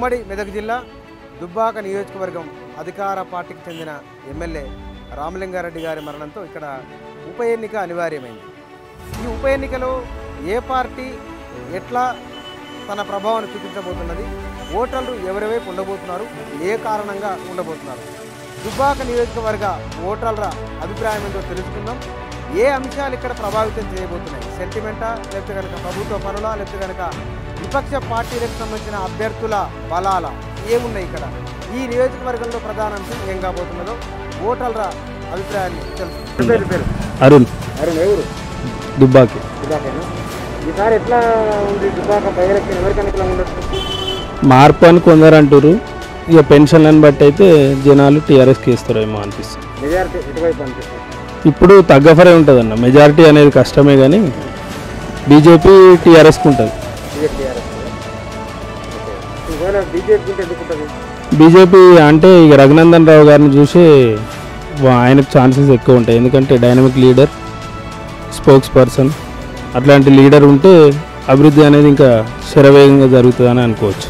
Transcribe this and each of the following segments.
ఉమ్మడి మెదక్ జిల్లా దుబ్బాక నియోజకవర్గం అధికార పార్టీకి చెందిన ఎమ్మెల్యే రామలింగారెడ్డి గారి మరణంతో ఇక్కడ ఉప ఎన్నిక అనివార్యమైంది. ఈ ఉప ఎన్నికలో ఏ పార్టీ ఎట్లా తన ప్రభావాన్ని చూపించబోతున్నది, ఓటర్లు ఎవరి వైపు ఉండబోతున్నారు, ఏ కారణంగా ఉండబోతున్నారు, దుబ్బాక నియోజకవర్గ ఓటర్ల అభిప్రాయం ఏంటో తెలుసుకుందాం. ఏ అంశాలు ఇక్కడ ప్రభావితం చేయబోతున్నాయి, సెంటిమెంటా, లేకపోతే కనుక ప్రభుత్వ పనులా, లేకపోతే కనుక విపక్ష పార్టీలకు సంబంధించిన అభ్యర్థుల బలాల ఏమున్నాయి ఇక్కడ, ఈ నియోజకవర్గంలో ప్రధాన అంశం ఏం కాబోతున్నదో ఓటర్ల అభిప్రాయాన్ని తెలుసు. అరుణ్ ఎవరు? దుబ్బాకి. ఈసారి ఎట్లా ఉంది దుబ్బాక బై ఎలక్షన్, ఎవరికి అనుకూలంగా ఉండొచ్చు? మార్పు అని కొందరు అంటారు. ఇక పెన్షన్లను బట్టి అయితే జనాలు టీఆర్ఎస్కి ఇస్తారేమో అనిపిస్తుంది. మెజారిటీ ఎటువైపు అనిపిస్తుంది? ఇప్పుడు తగ్గఫరే ఉంటుంది అన్న, మెజారిటీ అనేది కష్టమే, కానీ బీజేపీ టీఆర్ఎస్కి ఉంటుంది. బీజేపీ అంటే ఇక రఘునందన్ రావు గారిని చూసి ఆయనకు ఛాన్సెస్ ఎక్కువ ఉంటాయి. ఎందుకంటే డైనమిక్ లీడర్, స్పోక్స్ పర్సన్, అట్లాంటి లీడర్ ఉంటే అభివృద్ధి అనేది ఇంకా శరవేగంగా జరుగుతుందని అనుకోవచ్చు.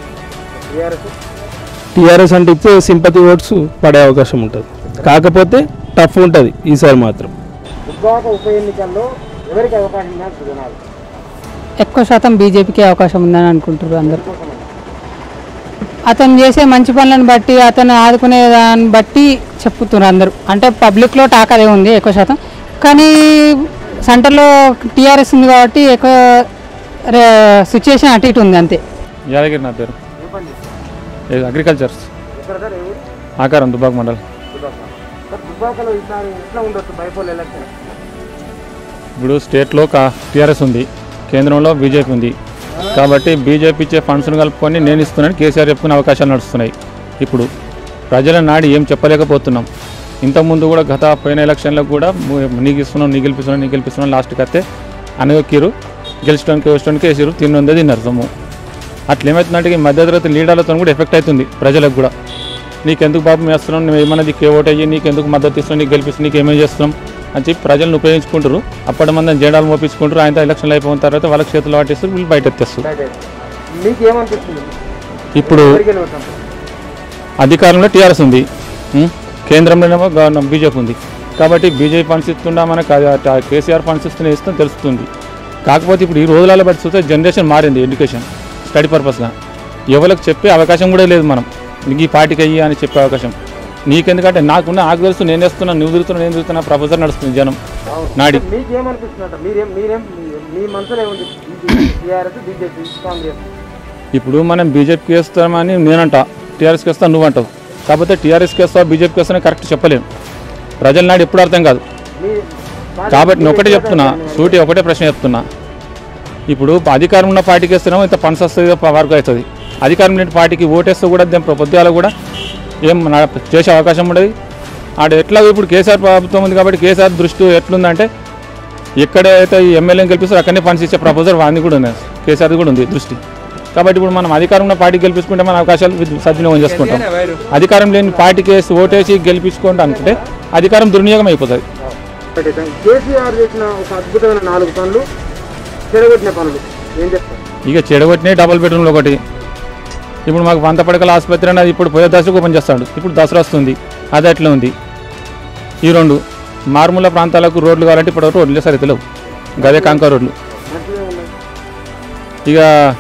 టీఆర్ఎస్ అంటే ఇచ్చే సింపతి ఓట్స్ పడే అవకాశం ఉంటుంది, కాకపోతే టఫ్ ఉంటుంది ఈసారి మాత్రం. ఉప ఎన్నికల్లో ఎవరికి అవకాశం? ఎక్కువ శాతం బీజేపీకి అవకాశం ఉందని అనుకుంటారు అందరూ. అతను చేసే మంచి పనులను బట్టి, అతను ఆదుకునే దాన్ని బట్టి చెప్తున్నారు అందరూ. అంటే పబ్లిక్లో టాక్ అదే ఉంది ఎక్కువ శాతం, కానీ సెంటర్లో టీఆర్ఎస్ ఉంది కాబట్టి ఎక్కువ సిచ్యుయేషన్ అటు ఇటు ఉంది అంతే. యాదగిరి నా పేరు, అగ్రికల్చర్స్, ఆకారం, దుబ్బాక మండల్. ఇప్పుడు స్టేట్లో టీఆర్ఎస్ ఉంది, కేంద్రంలో బీజేపీ ఉంది, కాబట్టి బీజేపీ ఇచ్చే ఫండ్స్ను కలుపుకొని నేను ఇస్తున్నాను కేసీఆర్ చెప్పుకునే అవకాశాలు నడుస్తున్నాయి. ఇప్పుడు ప్రజల నాడి ఏం చెప్పలేకపోతున్నాం. ఇంతకుముందు కూడా గత పోయిన ఎలక్షన్లకు కూడా నీకు ఇస్తున్నాం, నీ గెలిపిస్తున్నాం లాస్ట్కి వస్తే అనగొక్కిరు, గెలిచడానికి వేసిరు, తిన్నారు సొమ్ము. అట్లా ఏమవుతుందంటే ఈ మధ్యతరగతి లీడర్లతో కూడా ఎఫెక్ట్ అవుతుంది ప్రజలకు కూడా. నీకెందుకు పాపం వేస్తున్నాం, నువ్వు ఏమన్నా దిక్కు ఓటు అయ్యి నీకెందుకు మద్దతు ఇస్తున్నాం, నీకు గెలిపిస్తున్నాం, నీకు ఏమేమి చేస్తున్నాం అని చెప్పి ప్రజలను ఉపయోగించుకుంటారు. అప్పటి మంది జెండాలు మోపించుకుంటారు. ఆయన ఎలక్షన్లు అయిపోయిన తర్వాత వాళ్ళకి చేతులు పట్టిస్తారు, వీళ్ళు బయట ఎత్తేస్తారు. ఇప్పుడు అధికారంలో టీఆర్ఎస్ ఉంది, కేంద్రంలోనేమో బీజేపీ ఉంది. కాబట్టి బీజేపీ ఫండ్స్ ఇస్తుండా మనకు కేసీఆర్ ఫండ్స్ ఇస్తాం తెలుస్తుంది. కాకపోతే ఇప్పుడు ఈ రోజులలో బట్టి చూస్తే జనరేషన్ మారింది, ఎడ్యుకేషన్ స్టడీ పర్పస్గా ఎవరికి చెప్పే అవకాశం కూడా లేదు. మనం నీకు ఈ పార్టీకి అయ్యి అని చెప్పే అవకాశం నీకెందుకంటే నాకు తెలుసు, నేను వేస్తున్నాను, నువ్వు తిరుగుతున్నా, నేను తిరుగుతున్నా, ప్రపోజల్ నడుస్తుంది జనం నాడి. ఇప్పుడు మనం బీజేపీకి వేస్తామని నేనంటా, టీఆర్ఎస్కి వేస్తా నువ్వంటావు. కాకపోతే టీఆర్ఎస్కి వేస్తావు, బీజేపీకి వేస్తానే కరెక్ట్ చెప్పలేము. ప్రజల నాడు ఎప్పుడు అర్థం కాదు. కాబట్టి నేను ఒకటే చెప్తున్నా, సూటి ఒకటే ప్రశ్న చెప్తున్నా. ఇప్పుడు అధికారం ఉన్న పార్టీకి వేస్తున్నామో ఇంత ఫండ్స్ వస్తుంది, వర్క్ అవుతుంది. అధికారం లేని పార్టీకి ఓటేస్తే కూడా పొద్దుగాల కూడా ఏం చేసే అవకాశం ఉండదు. ఆడ ఎట్లాగో ఇప్పుడు కేసీఆర్ ప్రభుత్వం ఉంది కాబట్టి కేసీఆర్ దృష్టి ఎట్లుందంటే ఎక్కడైతే ఈ ఎమ్మెల్యేని గెలిపిస్తారో అక్కడనే ఫండ్స్ ఇచ్చే ప్రపోజల్ వాడిని కూడా ఉంది, కేసీఆర్ కూడా ఉంది దృష్టి. కాబట్టి ఇప్పుడు మనం అధికారం ఉన్న పార్టీకి గెలిపించుకుంటే మన అవకాశాలు సద్వినియోగం చేసుకుంటాం. అధికారం లేని పార్టీకి వేసి ఓటేసి గెలిపించుకుంటా అనుకుంటే అధికారం దుర్వినియోగం అయిపోతుంది. కేసీఆర్ చేసిన ఒక అద్భుతమైన 4 పనులు, చెడగొట్టిన పనులు ఏం చెప్తారు? ఇక చెడగొట్టినాయి డబుల్ బెడ్రూమ్లో ఒకటి. ఇప్పుడు మాకు 100 పడకల ఆసుపత్రి అనేది ఇప్పుడు పోయే దశకు ఓపెన్ చేస్తాడు. ఇప్పుడు దసరా వస్తుంది, అది అట్లా ఉంది. ఈ 2 మారుమూల ప్రాంతాలకు రోడ్లు కావాలంటే ఇప్పుడు రోడ్లు సరిగ్గా లేవు, గదే కాంకా రోడ్లు. ఇక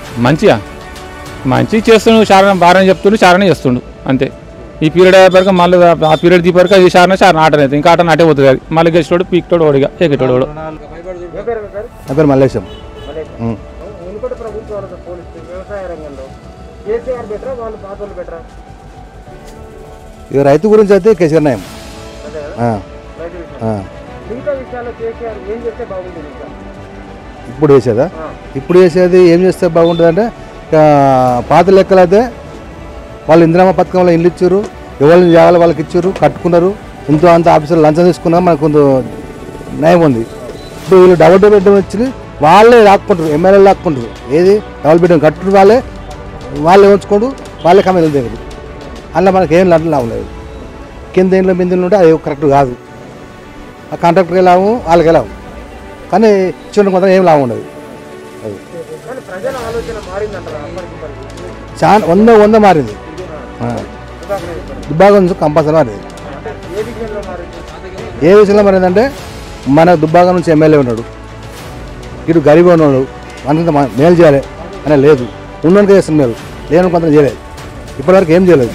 మంచి చేస్తుండు, చారణ బారని చెప్తుండు, చారణ చేస్తుండు అంతే. ఈ పీరియడ్ అయ్యేపరకు మళ్ళీ ఆ పీరియడ్ దీపరకు ఈ చారణ ఆటనే అవుతుంది, ఇంకా ఆటనే అటే పోతుంది. అది మళ్ళీ గెలిచినోడు పీక్తోడు ఓడిగా ఏకెట్టోడు ఓడు. నా పేరు మల్లేశం. ఇక రైతు గురించి అయితే కేసీఆర్ నయం. ఇప్పుడు చేసేది ఏం చేస్తే బాగుంటుంది అంటే, పాత లెక్కలు అయితే వాళ్ళు ఇందిరామ పథకంలో ఇల్లు ఇచ్చారు, ఎవరిని జాగాలు వాళ్ళకి ఇచ్చారు, కట్టుకున్నారు, ఇంతో అంత ఆఫీసర్లు లంచం తీసుకున్నారు, మనకు కొంత నయం ఉంది. ఇప్పుడు వీళ్ళు డబుల్ బెడ్రూమ్ వచ్చి వాళ్ళే లాక్కుంటారు, ఎమ్మెల్యేలు లాక్కుంటారు. ఏది డబుల్ బెడ్రూమ్ కట్టుకుంటారు, వాళ్ళే ఉంచుకోండు, వాళ్ళే కమ్మెల్యే దగ్గర. అలా మనకి ఏం లాభం లేదు. కింద ఇంట్లో మిందులు ఉంటే అది కరెక్ట్ కాదు. ఆ కాంట్రాక్టర్కి లాభం, వాళ్ళకి లాభం, కానీ చిన్న కొంత ఏం లాభం ఉండదు. అది చాలా 100 మారింది. దుబ్బాక నుంచి కంపల్సరీ మారింది. ఏ విషయంలో మారిందంటే మన దుబ్బాక నుంచి ఎమ్మెల్యే ఉన్నాడు, ఇటు గరీబ్ ఉన్నాడు, అంత మేలు చేయాలి అనే లేదు. ఉన్నోనికి చేస్తుంది మేలు, లేని కొంత చేయలేదు. ఇప్పటివరకు ఏం చేయలేదు.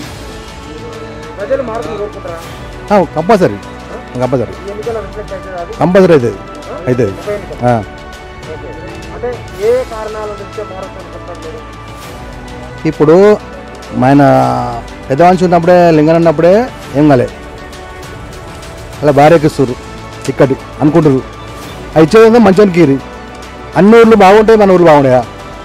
కంపల్సరీ కంపల్సరీ కంపల్సరీ అవుతుంది అవుతుంది. ఇప్పుడు ఆయన పెద్ద మనిషి ఉన్నప్పుడే లింగన్ ఉన్నప్పుడే ఏం కాలే, అలా భార్యకి ఇస్తారు ఇక్కడి అనుకుంటారు. అది ఇచ్చేది మంచిగా కీరి. అన్ని ఊర్లు బాగుంటాయి, మన ఊర్లు బాగున్నాయా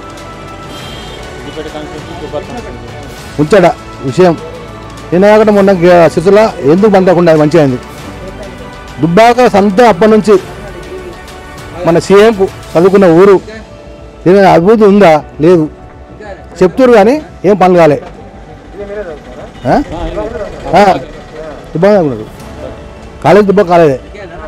ఉంచాడా విషయం. నేను కాకుండా మొన్న శిశుల ఎందుకు బందకుండా అది మంచిగా అయింది. దుబ్బాక సంత అప్పటి నుంచి మన సీఎంకు చదువుకున్న ఊరు, దీని అభివృద్ధి ఉందా లేదు చెప్తారు కానీ ఏం పనులు కాలే. దుబ్బాక ఉన్నాడు కాలేజ్, దుబ్బాక కాలేదే.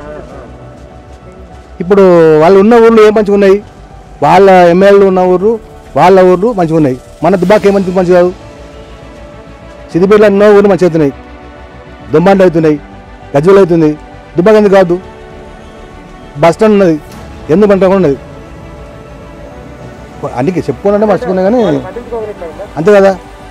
ఇప్పుడు వాళ్ళు ఉన్న ఊర్లు ఏం మంచిగా ఉన్నాయి, వాళ్ళ ఎమ్మెల్యేలు ఉన్న ఊర్లు వాళ్ళ ఊర్లు మంచిగా ఉన్నాయి. మన దుబ్బాక ఏం మంచి కాదు. సిద్దిపేటలో ఎన్నో ఊర్లు మంచిగా అవుతున్నాయి, దుమ్మండి అవుతున్నాయి, గజ్వల్ అవుతుంది. దుబ్బాక ఎందుకు కాదు? బస్ స్టాండ్ ఉన్నది, ఎందుకు పంట ఉన్నది. అందుకే చెప్పుకోవాలంటే మర్చిపోయినా కానీ అంతే కదా.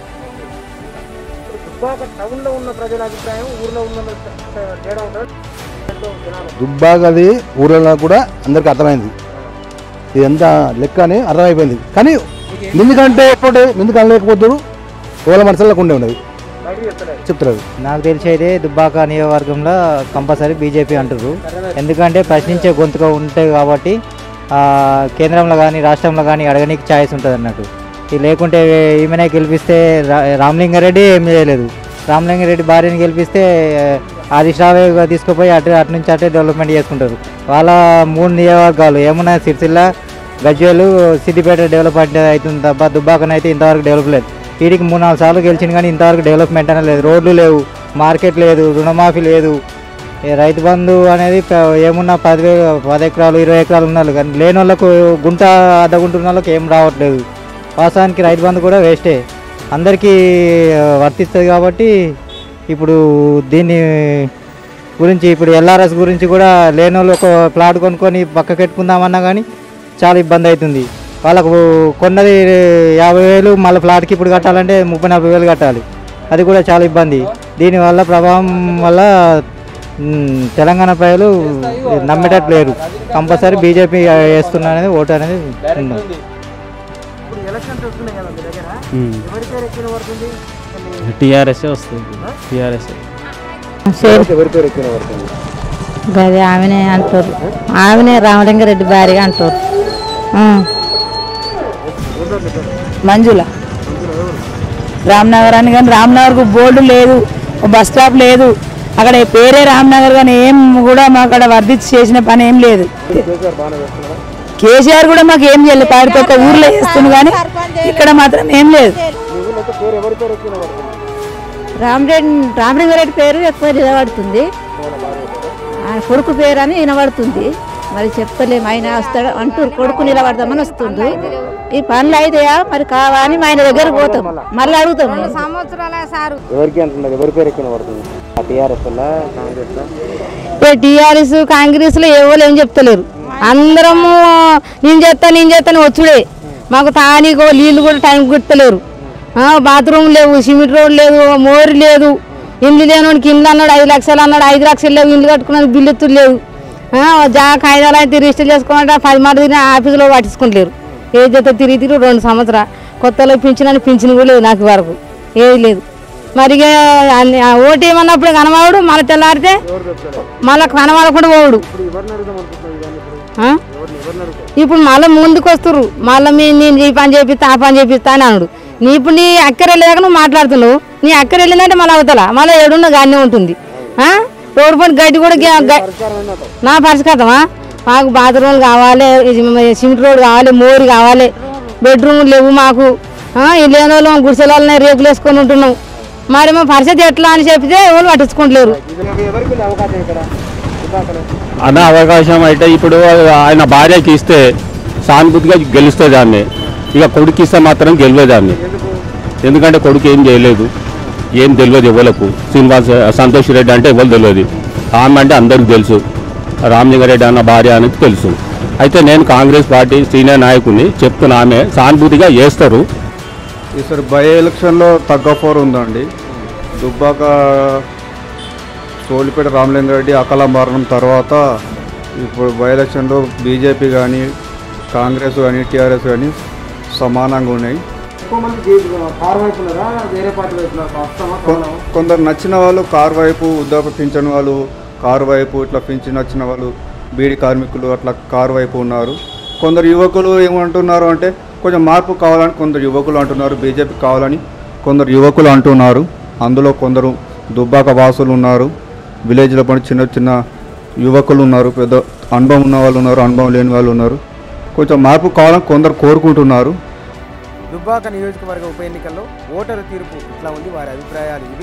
దుబ్బాకది ఊళ్ళో కూడా అందరికీ అర్థమైంది, ఇది ఎంత లెక్క అని అర్థమైపోయింది. కానీ ఎందుకంటే ఎప్పుడు ఎందుకు అనలేకపోతాడు, ఓల మనసులకు ఉండే ఉన్నది చెప్తారు. నాకు తెలిసి అయితే దుబ్బాక నియోజకవర్గంలో కంపల్సరీ బీజేపీ అంటారు. ఎందుకంటే ప్రశ్నించే గొంతుగా ఉంటాయి కాబట్టి కేంద్రంలో కానీ రాష్ట్రంలో కానీ అడగనీకి ఛాయిస్ ఉంటుంది అన్నట్టు. ఇది లేకుంటే ఈమెనే గెలిపిస్తే రామలింగారెడ్డి ఏం చేయలేదు. రామలింగారెడ్డి భార్యని గెలిపిస్తే ఆదిశ్రావే తీసుకుపోయి అటు నుంచి అటే డెవలప్మెంట్ చేసుకుంటారు. వాళ్ళ 3 నియోజకవర్గాలు ఏమన్నా సిరిసిల్ల, గజ్వేలు, సిద్దిపేట డెవలప్మెంట్ అవుతుంది తప్ప దుబ్బాకనైతే ఇంతవరకు డెవలప్ లేదు. వీడికి 3-4 సార్లు గెలిచింది కానీ ఇంతవరకు డెవలప్మెంట్ అనేది లేదు. రోడ్లు లేవు, మార్కెట్ లేదు, రుణమాఫీ లేదు. రైతు బంధు అనేది ఏమున్నా 10 ఎకరాలు 20 ఎకరాలు ఉన్నారు కానీ లేని వాళ్ళకు గుంట అద్దగుంటున్న వాళ్ళకి ఏం రావట్లేదు. వాస్తవానికి రైతు బంధు కూడా వేస్టే, అందరికీ వర్తిస్తుంది. కాబట్టి ఇప్పుడు దీన్ని గురించి ఇప్పుడు ఎల్ఆర్ఎస్ గురించి కూడా లేని వాళ్ళు ఒక ప్లాట్ కొనుక్కొని పక్కకెట్టుకుందామన్నా కానీ చాలా ఇబ్బంది అవుతుంది. వాళ్ళకు కొన్నది 50,000, మళ్ళీ ప్లాట్కి ఇప్పుడు కట్టాలంటే 30-40,000 కట్టాలి. అది కూడా చాలా ఇబ్బంది. దీనివల్ల ప్రభావం వల్ల తెలంగాణ ప్రజలు నమ్మేటట్టు లేరు. కంపల్సరీ బీజేపీ వేస్తున్నా అనేది ఓటు అనేది ఉంది. టీఆర్ఎస్ వస్తుంది. టీఆర్ఎస్ గది ఆమెనే అంటారు, ఆమెనే రామలింగారెడ్డి భార్య అంటారు. మంజుల రామ్నగర్ అని, కానీ రామ్నగర్కు బోర్డు లేదు, బస్ స్టాప్ లేదు. అక్కడ పేరే రామ్నగర్ కానీ ఏం కూడా మాకు అక్కడ వర్ధించి చేసిన పని ఏం లేదు. కేసీఆర్ కూడా మాకు ఏం చేయలేదు, పాడితో ఒక ఊర్లో వేస్తుంది కానీ ఇక్కడ మాత్రం ఏం లేదు. రామలింగారెడ్డి పేరు ఎక్కువ నిలబడుతుంది, ఆయన కొడుకు పేరు అని వినబడుతుంది. మరి చెప్తలేము, ఆయన వస్తాడు అంటూ కొడుకు నిలబడతామని వస్తుంది. ఈ పనులు అయితాయా మరి కావాలని ఆయన దగ్గర పోతాం, మళ్ళీ అడుగుతాం. టీఆర్ఎస్ కాంగ్రెస్ లో ఎవరు ఏం చెప్తలేరు, అందరము నేను చేస్తాను వచ్చుడే. మాకు తానీకో నీళ్ళు కూడా టైం గుర్తలేరు, బాత్రూమ్ లేవు, సిమెంట్ రోడ్ లేదు, మోరు లేదు. ఇల్లు లేనోడికి ఇల్లు అన్నాడు 5 లక్షలు అన్నాడు, 5 లక్షలు లేవు. ఇల్లు కట్టుకున్నది బిల్లు ఎత్తులు లేవు. కాయిదాలు అయితే రిజిస్టర్ చేసుకోమంటే 10 మాట తిరిగి ఆఫీసులో పట్టించుకుంటలేరు. ఏ చేత తిరిగి 2 సంవత్సరాలు కొత్తలో పింఛన్ కూడా లేదు నాకు వరకు, ఏది లేదు. మరి ఓటు ఏమన్నప్పుడు కనవాడు, మళ్ళీ తెల్లారితే మళ్ళీ కనవాడకుండా పోవుడు. ఇప్పుడు మళ్ళీ ముందుకు వస్తుర్రు, మళ్ళీ నేను ఈ పని చేపిస్తా ఆ పని చేపిస్తా అని అన్నాడు. ఇప్పుడు నీ అక్కర వెళ్ళేదాకా నువ్వు మాట్లాడుతున్నావు, నీ అక్కర వెళ్ళిందంటే మళ్ళీ అవతల మళ్ళీ ఏడున్న గానే ఉంటుంది. రోడ్డు పని గడ్డి కూడా నా పరిష్కారమా, మాకు బాత్రూమ్లు కావాలి, సిమెంట్ రోడ్ కావాలి, మోరు కావాలి, బెడ్రూమ్లు లేవు మాకు. లేని వాళ్ళు గుడిసెలనే రేకులు వేసుకొని ఉంటున్నాం. మరి మా పరిస్థితి ఎట్లా అని చెప్తే ఎవరు పట్టించుకుంటలేరు. అన్న అవకాశం అయితే ఇప్పుడు ఆయన భార్యకి ఇస్తే సానుభూతిగా గెలుస్తుంది దాన్ని, ఇక కొడుకు ఇస్తే మాత్రం గెలవేదాన్ని. ఎందుకంటే కొడుకు ఏం చేయలేదు, ఏం తెలియదు ఎవరికి. శ్రీనివాస్ సంతోష్ రెడ్డి అంటే ఎవరు తెలియదు, ఆమె అంటే అందరికి తెలుసు, రామలింగారెడ్డి అన్న భార్య అనేది తెలుసు. అయితే నేను కాంగ్రెస్ పార్టీ సీనియర్ నాయకుడిని చెప్తున్నా, ఆమె సానుభూతిగా చేస్తారు. ఈసారి బై ఎలక్షన్లో తగ్గపోరు ఉందండి. దుబ్బాక సోలిపేట రామలింగారెడ్డి అకాల మరణం తర్వాత ఇప్పుడు బై ఎలక్షన్లో బీజేపీ కానీ కాంగ్రెస్ కానీ టీఆర్ఎస్ కానీ సమానంగా ఉన్నాయి. ఎక్కువ మంది కారు వైపు ఉన్నారా, వేరే పార్టీ వైపు ఉన్నారా? కొందరు నచ్చిన వాళ్ళు కారు వైపు, వృద్ధాప్య పింఛన్ వాళ్ళు కారు వైపు, ఇట్లా పింఛన్ వచ్చిన వాళ్ళు బీడీ కార్మికులు అట్లా కారు వైపు ఉన్నారు. కొందరు యువకులు ఏమంటున్నారు అంటే కొంచెం మార్పు కావాలని కొందరు యువకులు అంటున్నారు, బీజేపీ కావాలని కొందరు యువకులు అంటున్నారు. అందులో కొందరు దుబ్బాక వాసులు ఉన్నారు, విలేజ్లో పడి చిన్న చిన్న యువకులు ఉన్నారు, పెద్ద అనుభవం ఉన్న వాళ్ళు ఉన్నారు, అనుభవం లేని వాళ్ళు ఉన్నారు. కొంచెం మార్పు కావాలని కొందరు కోరుకుంటున్నారు. దుబ్బాక నియోజకవర్గ ఉప ఎన్నికల్లో ఓటరు తీర్పు ఇట్లా ఉంది, వారి అభిప్రాయాలు ఇవి.